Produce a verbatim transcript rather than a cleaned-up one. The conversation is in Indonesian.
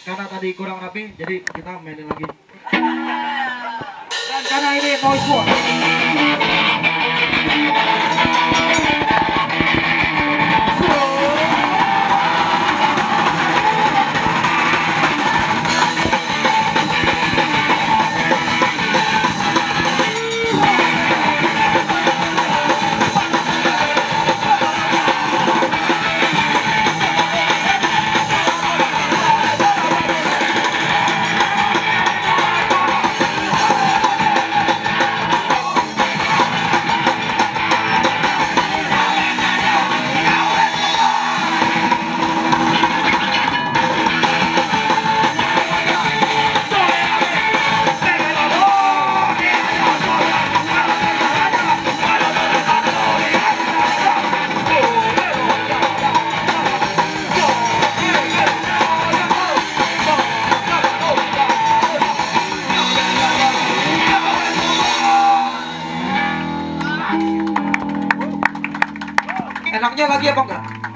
karena tadi kurang rapi, jadi kita mainin lagi. Dan karena ini noise wall. Enaknya lagi apa enggak?